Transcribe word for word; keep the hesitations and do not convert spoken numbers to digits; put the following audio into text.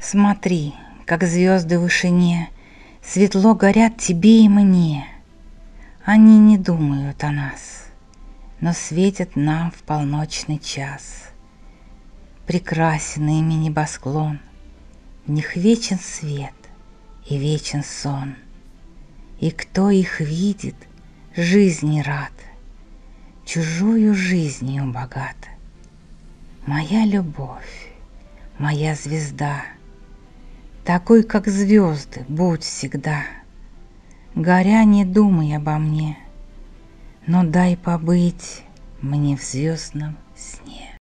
Смотри, как звезды в вышине светло горят тебе и мне. Они не думают о нас, но светят нам в полночный час. Прекрасен ими небосклон, в них вечен свет и вечен сон. И кто их видит, жизни рад, чужою жизнью богат. Моя любовь, моя звезда, такой, как звезды, будь всегда. Горя, не думай обо мне, но дай побыть мне в звездном сне.